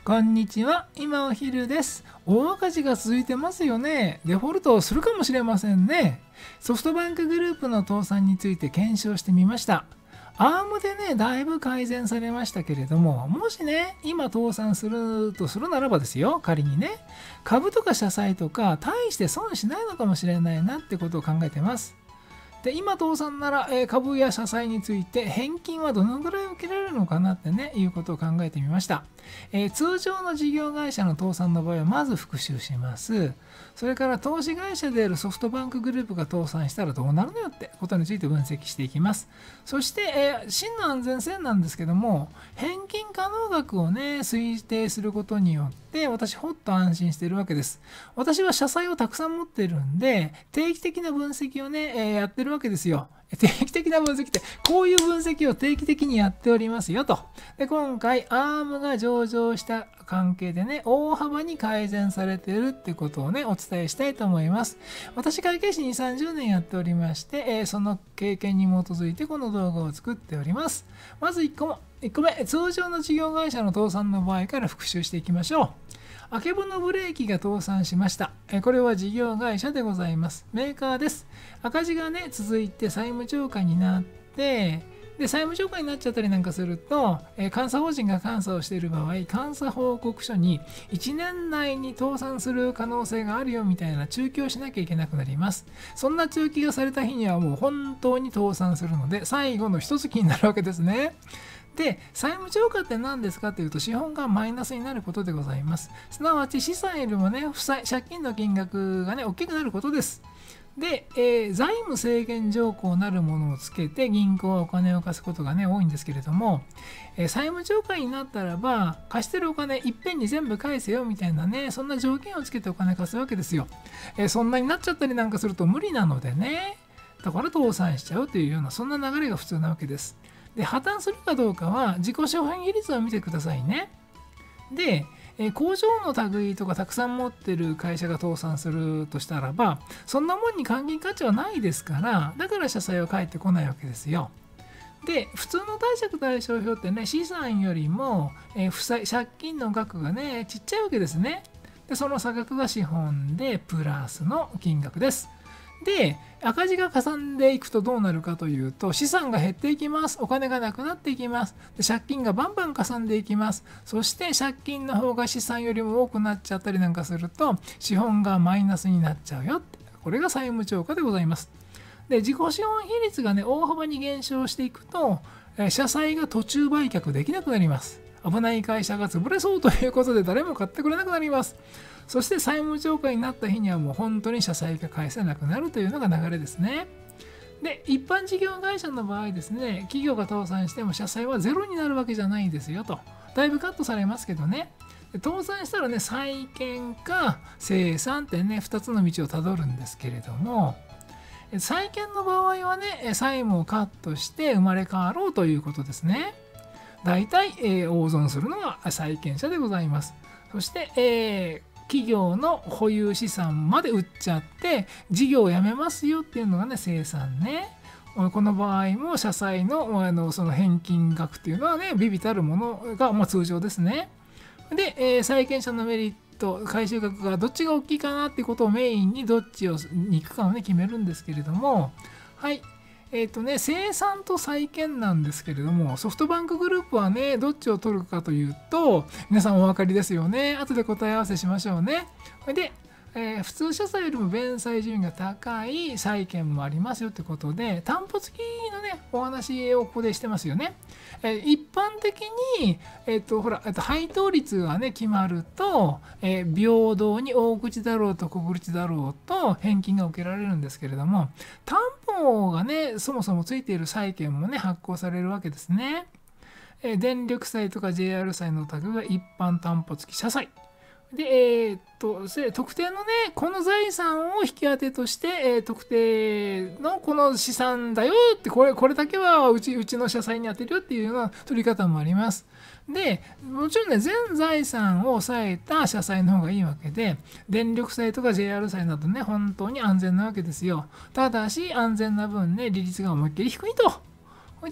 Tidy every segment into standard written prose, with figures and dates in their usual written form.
こんにちは、今お昼です。大赤字が続いてますよね。デフォルトをするかもしれませんね。ソフトバンクグループの倒産について検証してみました。アームでね、だいぶ改善されましたけれども、もしね、今倒産するとするならばですよ、仮にね、株とか社債とか、大して損しないのかもしれないなってことを考えてます。で今倒産なら、株や社債について返金はどのぐらい受けられるのかなってねいうことを考えてみました。通常の事業会社の倒産の場合はまず復習します。それから投資会社であるソフトバンクグループが倒産したらどうなるのよってことについて分析していきます。そして、真の安全性なんですけども、返金可能額をね推定することによって私ほっと安心しているわけです。私は社債をたくさん持ってるんで定期的な分析をね、やってるわけですよ。定期的な分析ってこういう分析を定期的にやっておりますよと。で今回アームが上場した関係でね大幅に改善されているってことをねお伝えしたいと思います。私会計士に30年やっておりまして、その経験に基づいてこの動画を作っております。まず1個目、通常の事業会社の倒産の場合から復習していきましょう。あけぼのブレーキが倒産しました。これは事業会社でございます。メーカーです。赤字がね、続いて債務超過になって、で債務超過になっちゃったりなんかすると、監査法人が監査をしている場合、監査報告書に1年内に倒産する可能性があるよみたいな中記をしなきゃいけなくなります。そんな中記がされた日にはもう本当に倒産するので、最後の一月になるわけですね。で、債務超過って何ですかというと、資本がマイナスになることでございます。すなわち資産よりもね、借金の金額がね、大きくなることです。で、財務制限条項なるものをつけて銀行はお金を貸すことがね、多いんですけれども、債務超過になったらば、貸してるお金いっぺんに全部返せよみたいなね、そんな条件をつけてお金貸すわけですよ。そんなになっちゃったりなんかすると無理なのでね、だから倒産しちゃうというような、そんな流れが普通なわけです。で破綻するかどうかは自己資本比率を見てくださいね。で、工場の類とかたくさん持ってる会社が倒産するとしたらば、そんなもんに還元価値はないですから、だから社債は返ってこないわけですよ。で、普通の貸借対照表ってね、資産よりも、借金の額がね、ちっちゃいわけですね。で、その差額が資本でプラスの金額です。で、赤字がかさんでいくとどうなるかというと、資産が減っていきます。お金がなくなっていきます。で借金がバンバンかさんでいきます。そして借金の方が資産よりも多くなっちゃったりなんかすると、資本がマイナスになっちゃうよって。これが債務超過でございます。で、自己資本比率がね、大幅に減少していくと、社債が途中売却できなくなります。危ない会社が潰れそうということで誰も買ってくれなくなります。そして債務超過になった日にはもう本当に社債が返せなくなるというのが流れですね。で、一般事業会社の場合ですね、企業が倒産しても社債はゼロになるわけじゃないんですよと。だいぶカットされますけどね。倒産したらね、債権か清算ってね、2つの道をたどるんですけれども、債権の場合はね、債務をカットして生まれ変わろうということですね。大体、大損するのは債権者でございます。そして、企業の保有資産まで売っちゃって事業をやめますよっていうのがね清算ね。この場合も社債の、その返金額っていうのはね微々たるものが、通常ですね。で、債権者のメリット回収額がどっちが大きいかなっていうことをメインにどっちに行くかをね決めるんですけれども、はい。清算と債権なんですけれども、ソフトバンクグループはね、どっちを取るかというと、皆さんお分かりですよね。後で答え合わせしましょうね。で、普通社債よりも弁済順位が高い債権もありますよってことで、担保付きのね、お話をここでしてますよね。一般的に、配当率がね、決まると、平等に大口だろうと小口だろうと返金が受けられるんですけれども、担保がね、そもそもついている債権もね、発行されるわけですね。電力債とか JR 債の類は一般担保付き社債。で、特定のね、この財産を引き当てとして、特定のこの資産だよって、これだけはうちの社債に当てるよっていうような取り方もあります。で、もちろんね、全財産を抑えた社債の方がいいわけで、電力債とか JR 債などね、本当に安全なわけですよ。ただし、安全な分ね、利率が思いっきり低いと。で、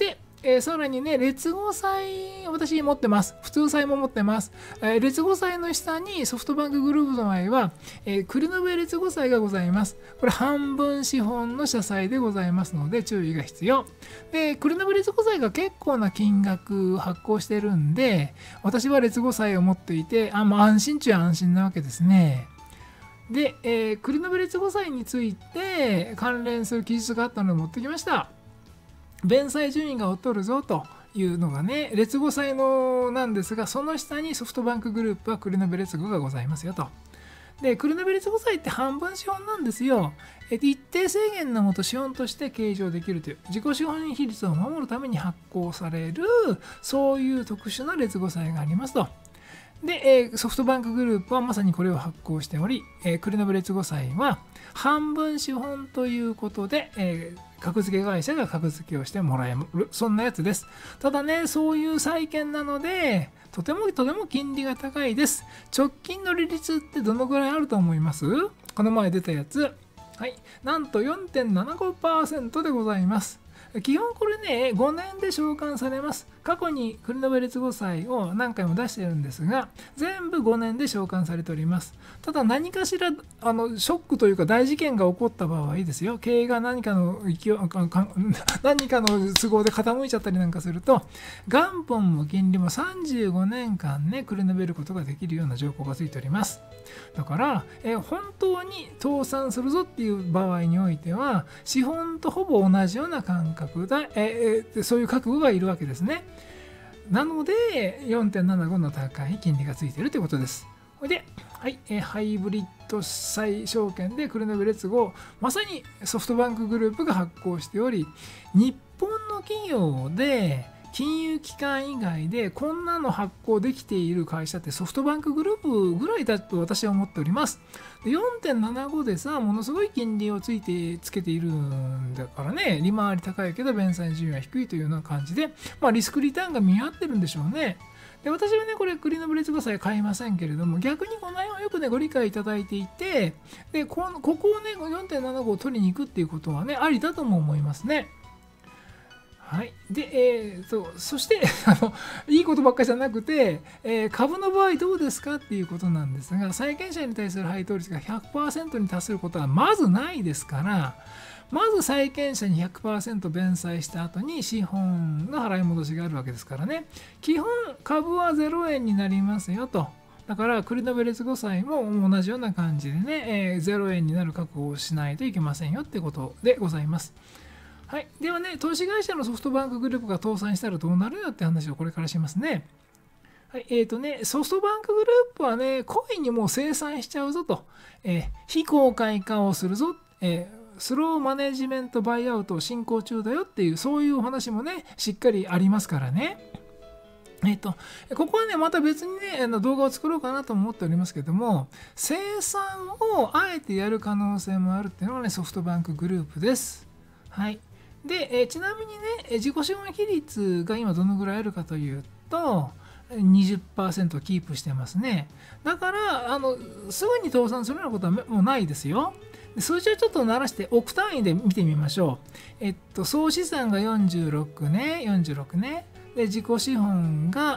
さらにね、劣後債、私持ってます。普通債も持ってます。劣後債の下にソフトバンクグループの場合は、クリノベ劣後債がございます。これ半分資本の社債でございますので注意が必要。で、クリノベ劣後債が結構な金額発行してるんで、私は劣後債を持っていて、安心中安心なわけですね。で、クリノベ劣後債について関連する記述があったので持ってきました。弁済順位が劣るぞというのがね、劣後債のなんですが、その下にソフトバンクグループはクリノベ劣後がございますよと。で、クリノベ劣後債って半分資本なんですよ。一定制限のもと資本として計上できるという、自己資本比率を守るために発行される、そういう特殊な劣後債がありますと。で、ソフトバンクグループはまさにこれを発行しており、クリノベ劣後債は半分資本ということで、格付け会社が格付けをしてもらえる、そんなやつです。ただね、そういう債券なので、とても金利が高いです。直近の利率ってどのぐらいあると思います？この前出たやつ。はい。なんと 4.75% でございます。基本これね、5年で償還されます。過去にクリノベ劣後債を何回も出しているんですが、全部5年で償還されております。ただ何かしらショックというか大事件が起こった場合ですよ、経営が何かの都合で傾いちゃったりなんかすると、元本も金利も35年間ね、クリノベることができるような条項がついております。だから、本当に倒産するぞっていう場合においては、資本とほぼ同じような感覚だ、そういう覚悟がいるわけですね。なので、4.75 の高い金利がついているということです。で、はい、ハイブリッド債証券でクリノベ劣後、まさにソフトバンクグループが発行しており、日本の企業で金融機関以外でこんなの発行できている会社ってソフトバンクグループぐらいだと私は思っております。で 4.75 でさ、ものすごい金利をつけているんだからね、利回り高いけど弁済順位は低いというような感じで、リスクリターンが見合ってるんでしょうね。で、私はね、これクリノベ劣後債買いませんけれども、逆にこの辺をよくね、ご理解いただいていて、で、ここをね、4.75 を取りに行くっていうことはね、ありだとも思いますね。はい。で、そしていいことばっかりじゃなくて、株の場合どうですかっていうことなんですが、債権者に対する配当率が 100% に達することはまずないですから、まず債権者に 100% 弁済した後に資本の払い戻しがあるわけですからね。基本株は0円になりますよと。だからクリノベ劣後債も同じような感じでね、0円になる確保をしないといけませんよってことでございます。はい。ではね、投資会社のソフトバンクグループが倒産したらどうなるよって話をこれからしますね。はい。ソフトバンクグループはね、故意にもう清算しちゃうぞと。非公開化をするぞ。スローマネジメントバイアウトを進行中だよっていう、そういうお話もね、しっかりありますからね。ここはね、また別にね、動画を作ろうかなと思っておりますけども、清算をあえてやる可能性もあるっていうのがね、ソフトバンクグループです。はい。で、ちなみにね、自己資本比率が今どのぐらいあるかというと、20% キープしてますね。だから、すぐに倒産するようなことはもうないですよ。数字をちょっと鳴らして億単位で見てみましょう。総資産が46ね。で、自己資本が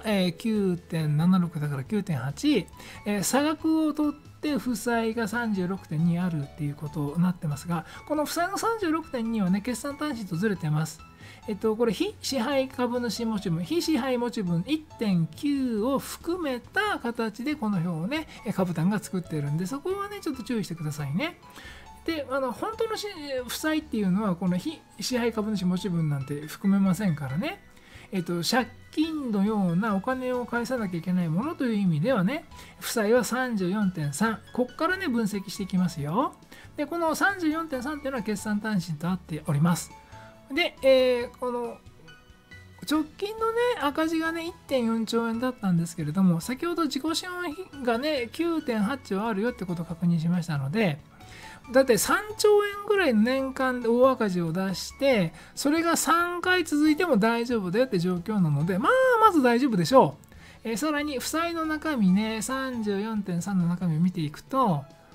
9.76 だから 9.8。差額を取って負債が 36.2 あるっていうことになってますが、この負債の 36.2 はね、決算単身とずれてます。これ、非支配株主持分、非支配持ち分 1.9 を含めた形でこの表をね、株単が作ってるんで、そこはね、ちょっと注意してくださいね。で、本当の負債っていうのは、この非支配株主持ち分なんて含めませんからね。借金のようなお金を返さなきゃいけないものという意味ではね、負債は 34.3。ここからね、分析していきますよ。で、この 34.3 っていうのは決算単身となっております。で、この直近のね、赤字がね、1.4 兆円だったんですけれども、先ほど自己資本がね、9.8 兆あるよってことを確認しましたので、だって3兆円ぐらいの年間で大赤字を出して、それが3回続いても大丈夫だよって状況なので、まず大丈夫でしょう。さらに、負債の中身ね、34.3 の中身を見ていくと、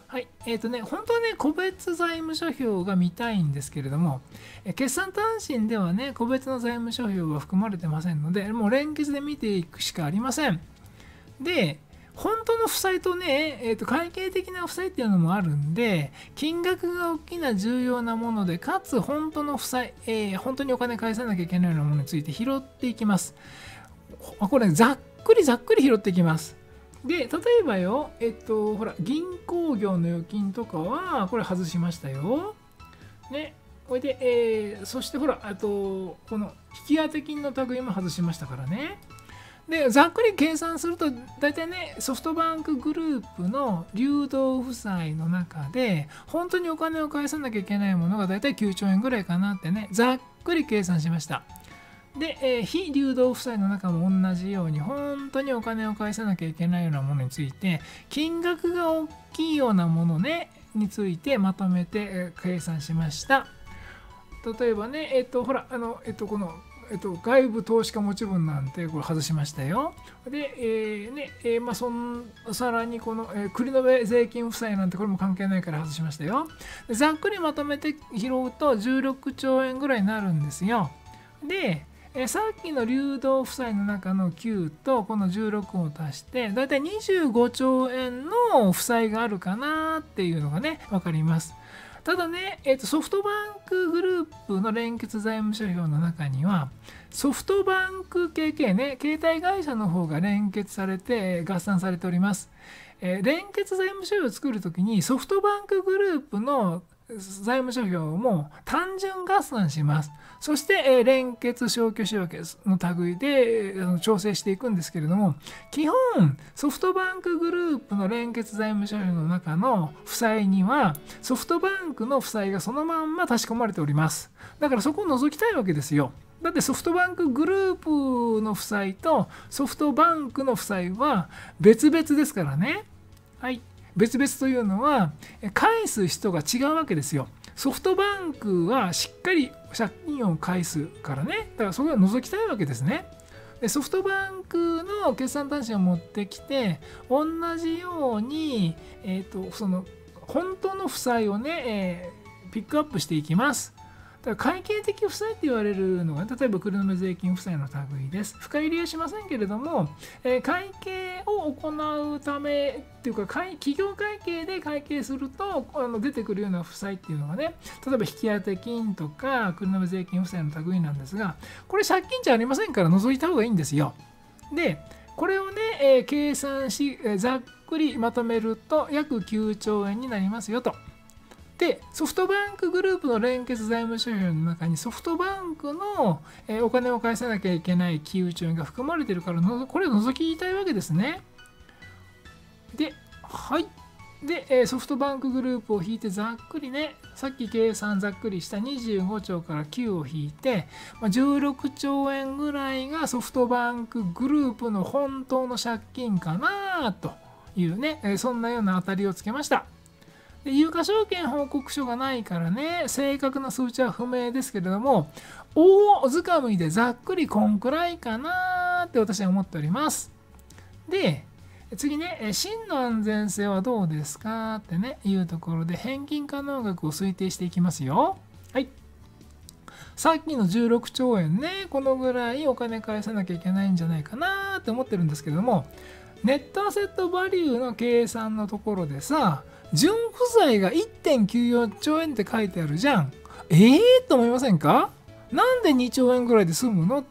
はい、本当はね、個別財務諸表が見たいんですけれども、決算単身ではね、個別の財務諸表は含まれてませんので、もう連結で見ていくしかありません。で、本当の負債とね、会計的な負債っていうのもあるんで、金額が大きな重要なもので、かつ本当の負債、本当にお金返さなきゃいけないようなものについて拾っていきます。これ、ざっくり拾っていきます。で、例えばよ、ほら、銀行業の預金とかは、これ外しましたよ。ね。これで、そしてほら、この引当金の類も外しましたからね。で、ざっくり計算すると、大体ね、ソフトバンクグループの流動負債の中で、本当にお金を返さなきゃいけないものが大体9兆円ぐらいかなってね、ざっくり計算しました。で、非流動負債の中も同じように、本当にお金を返さなきゃいけないようなものについて、金額が大きいようなものね、についてまとめて計算しました。例えばね、ほら、この、外部投資家持ち分なんてこれ外しましたよ。で、さらにこの、繰延税金負債なんてこれも関係ないから外しましたよ。ざっくりまとめて拾うと16兆円ぐらいになるんですよ。で、さっきの流動負債の中の9とこの16を足してだいたい25兆円の負債があるかなっていうのがね分かります。ただね、ソフトバンクグループの連結財務諸表の中にはソフトバンク KK ね、携帯会社の方が連結されて合算されております。連結財務諸表を作るときにソフトバンクグループの財務諸表も単純合算します。そして、連結消去仕分けの類で調整していくんですけれども、基本ソフトバンクグループの連結財務諸表の中の負債にはソフトバンクの負債がそのまんま足し込まれております。だからそこを除きたいわけですよ。だってソフトバンクグループの負債とソフトバンクの負債は別々ですからね。はい。別々というのは返す人が違うわけですよ。ソフトバンクはしっかり借金を返すからね。だからそれを除きたいわけですね。でソフトバンクの決算単身を持ってきて同じように、その本当の負債をね、ピックアップしていきます。だから会計的負債って言われるのが、例えば繰延税金負債の類です。深入りはしませんけれども、会計を行うためっていうか、企業会計で会計すると出てくるような負債っていうのがね、例えば引当金とか繰延税金負債の類なんですが、これ借金じゃありませんから除いた方がいいんですよ。で、これをね、計算し、ざっくりまとめると約9兆円になりますよと。で、ソフトバンクグループの連結財務諸表の中にソフトバンクのお金を返さなきゃいけない9兆円が含まれているからこれを除きたいわけですね。で、はい。で、ソフトバンクグループを引いてざっくりね、さっき計算ざっくりした25兆から9を引いて、16兆円ぐらいがソフトバンクグループの本当の借金かなというね、そんなような当たりをつけました。で有価証券報告書がないからね、正確な数値は不明ですけれども、大づかみでざっくりこんくらいかなって私は思っております。で、次ね、真の安全性はどうですかってね、いうところで返金可能額を推定していきますよ。はい。さっきの16兆円ね、このぐらいお金返さなきゃいけないんじゃないかなって思ってるんですけども、ネットアセットバリューの計算のところでさ、純負債が 1.94 兆円って書いてあるじゃん。と思いませんか？なんで2兆円ぐらいで済むのって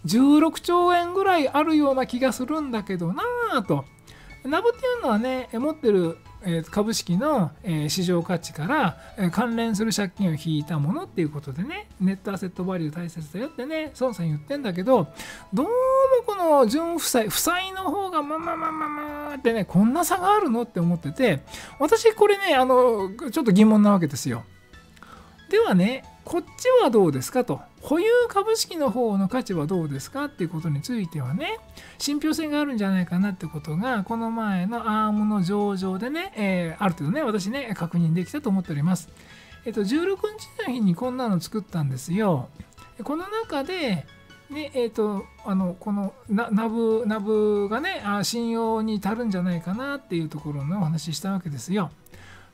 。16兆円ぐらいあるような気がするんだけどなぁと。ナブっていうのはね、持ってる株式の市場価値から関連する借金を引いたものっていうことでね、ネットアセットバリュー大切だよってね、孫さん言ってんだけど、どうもこの純負債の方がってね、こんな差があるのって思ってて、私これね、ちょっと疑問なわけですよ。ではね、こっちはどうですかと。保有株式の方の価値はどうですかっていうことについてはね、信憑性があるんじゃないかなってことが、この前のアームの上場でね、ある程度ね、私ね、確認できたと思っております。16日の日にこんなの作ったんですよ。この中で、ね、このナブがね、信用に足るんじゃないかなっていうところのお話ししたわけですよ。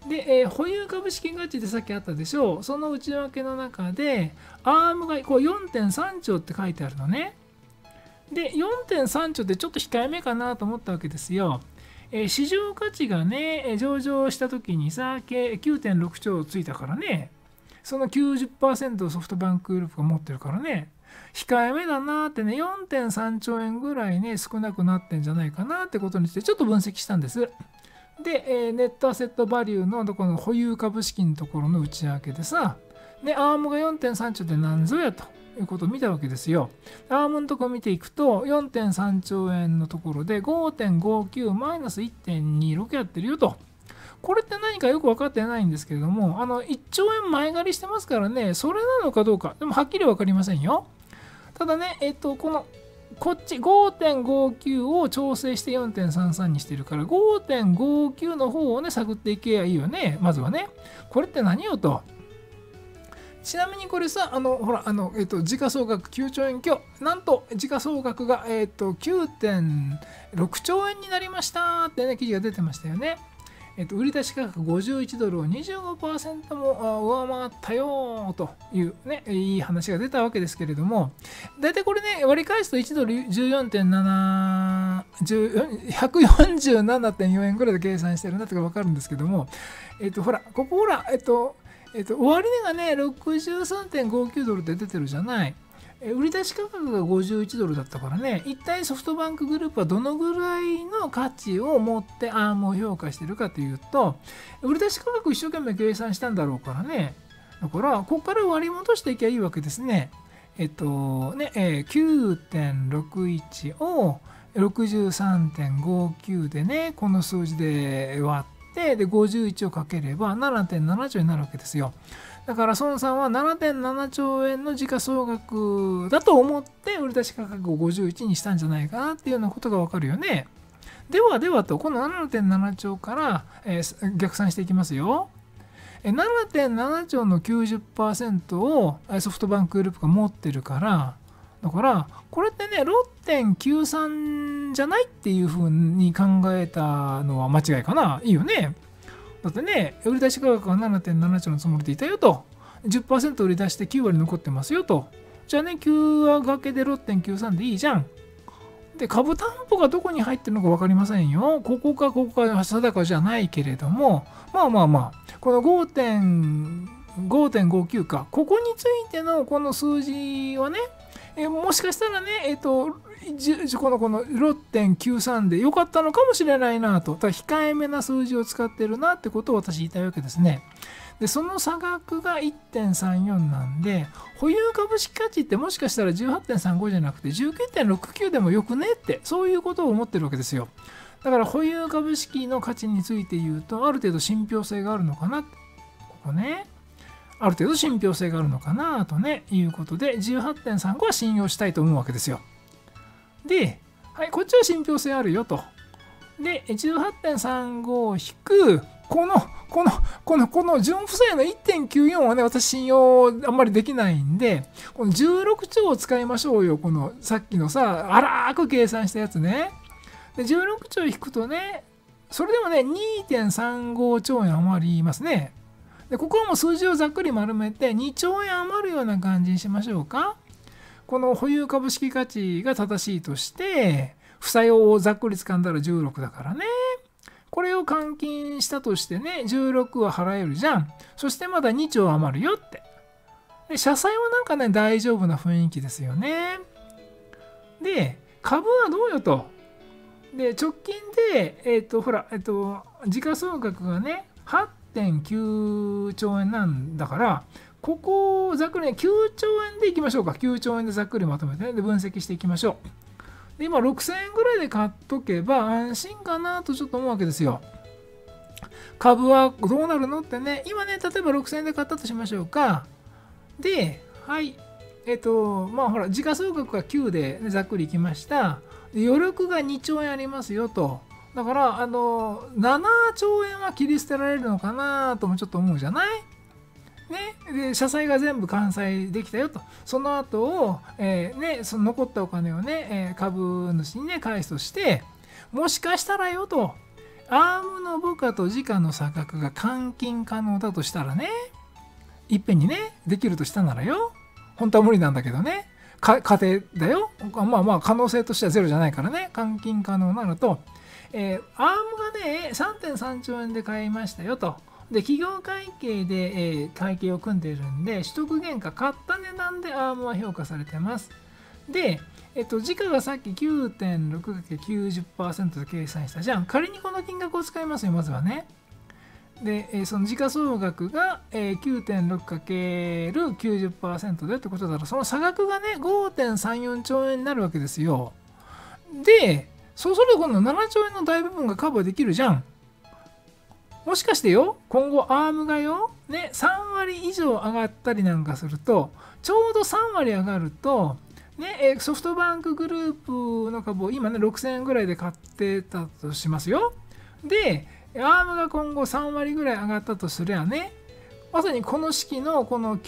で、保有株式価値ってさっきあったでしょう。その内訳の中で、アームがこう 4.3 兆って書いてあるのね。で、4.3 兆ってちょっと控えめかなと思ったわけですよ。市場価値がね、上場した時にさ、9.6 兆ついたからね、その 90% をソフトバンクグループが持ってるからね、控えめだなってね、4.3 兆円ぐらいね、少なくなってんじゃないかなってことにして、ちょっと分析したんです。で、ネットアセットバリューのこの保有株式のところの内訳でさ、で、アームが 4.3 兆って何ぞやということを見たわけですよ。アームのところ見ていくと、4.3 兆円のところで 5.59 マイナス 1.26 やってるよと。これって何かよく分かってないんですけれども、1兆円前借りしてますからね、それなのかどうか、でもはっきり分かりませんよ。ただね、こっち 5.59 を調整して 4.33 にしてるから 5.59 の方をね探っていけばいいよね。まずはね。これって何よと。ちなみにこれさ、ほら、時価総額9兆円強。なんと時価総額が、9.6 兆円になりましたってね、記事が出てましたよね。売り出し価格51ドルを 25% も上回ったよというね、いい話が出たわけですけれども、だいたいこれね、割り返すと1ドル 147.4 円ぐらいで計算してるなって分かるんですけども、ほら、ここほら、終値がね、63.59 ドルって出てるじゃない。売り出し価格が51ドルだったからね、一体ソフトバンクグループはどのぐらいの価値を持ってアームを評価しているかというと、売り出し価格一生懸命計算したんだろうからね、だから、ここから割り戻していけばいいわけですね。9.61 を 63.59 でね、この数字で割って、で、51をかければ 7.7 兆になるわけですよ。だから孫さんは 7.7 兆円の時価総額だと思って売り出し価格を51にしたんじゃないかなっていうようなことがわかるよね。ではと、この 7.7 兆から、逆算していきますよ。7.7 兆の 90% をソフトバンクグループが持ってるから、だからこれってね 6.93 じゃないっていうふうに考えたのは間違いかな。いいよね。だってね、売り出し価格は 7.7 兆のつもりでいたよと。10% 売り出して9割残ってますよと。じゃあね、9話掛けで 6.93 でいいじゃん。で、株担保がどこに入ってるのか分かりませんよ。ここか定かじゃないけれども、この 5.59 か。ここについてのこの数字はね、もしかしたらね、この 6.93 で良かったのかもしれないなと。控えめな数字を使ってるなってことを私言いたいわけですね。で、その差額が 1.34 なんで、保有株式価値ってもしかしたら 18.35 じゃなくて 19.69 でもよくねって、そういうことを思ってるわけですよ。だから保有株式の価値について言うと、ある程度信憑性があるのかな。ここね。ある程度信憑性があるのかなとね、いうことで、18.35 は信用したいと思うわけですよ。で、はい、こっちは信憑性あるよと。で、18.35 引く、この純負債の 1.94 はね、私信用あんまりできないんで、この16兆を使いましょうよ。このさっきのさ、荒く計算したやつね。で、16兆引くとね、それでもね、2.35 兆円余りますね。で、ここはもう数字をざっくり丸めて2兆円余るような感じにしましょうか。この保有株式価値が正しいとして、負債をざっくり掴んだら16だからね。これを換金したとしてね、16は払えるじゃん。そしてまだ2兆余るよって。で、社債はなんかね、大丈夫な雰囲気ですよね。で、株はどうよと。で、直近で、時価総額がね、8.9 兆円なんだから、ここをざっくりね、9兆円でいきましょうか。9兆円でざっくりまとめてね、で分析していきましょう。で、今6000円ぐらいで買っとけば安心かなとちょっと思うわけですよ。株はどうなるのってね、今ね、例えば6000円で買ったとしましょうか。で、はい。ほら、時価総額が9で、ね、ざっくりいきました。余力が2兆円ありますよと。だから、7兆円は切り捨てられるのかなともちょっと思うじゃないね。で、社債が全部完済できたよと。その後を、その残ったお金をね、株主にね、返すとして、もしかしたらよと、 アームの母価と時価の差額が換金可能だとしたらね、いっぺんにね、できるとしたならよ、本当は無理なんだけどね、仮定だよ。まあまあ可能性としてはゼロじゃないからね、換金可能なのと、アームがね、3.3 兆円で買いましたよと。で、企業会計で、会計を組んでいるんで、取得原価、買った値段でアームは評価されてます。で、時価がさっき 9.6×90% で計算したじゃん。仮にこの金額を使いますよ、まずはね。で、その時価総額が 9.6×90% でってことだから、その差額がね、5.34 兆円になるわけですよ。で、そうすると今度7兆円の大部分がカバーできるじゃん。もしかしてよ、今後アームがよ、ね、3割以上上がったりなんかすると、ちょうど3割上がると、ね、ソフトバンクグループの株を今ね、6000円ぐらいで買ってたとしますよ。で、アームが今後3割ぐらい上がったとすりゃね、まさにこの式のこの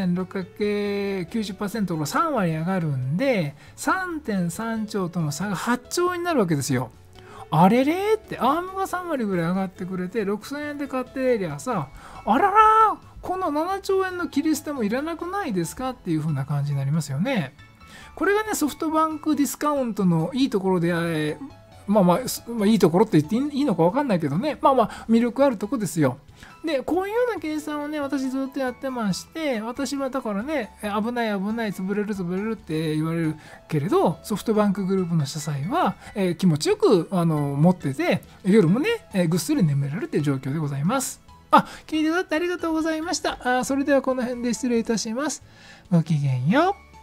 9.6×90% が3割上がるんで、3.3 兆との差が8兆円になるわけですよ。あれれって、アームが3割ぐらい上がってくれて、6000円で買ってりゃさ、あらら、この7兆円の切り捨てもいらなくないですかっていう風な感じになりますよね。これがね、ソフトバンクディスカウントのいいところで、まあいいところって言っていいのか分かんないけどね、魅力あるとこですよ。で、こういうような計算をね、私ずっとやってまして、私はだからね、危ない、潰れるって言われるけれど、ソフトバンクグループの社債は、気持ちよく持ってて、夜もね、ぐっすり眠れるっていう状況でございます。聞いてくださってありがとうございました。それではこの辺で失礼いたします。ごきげんよう。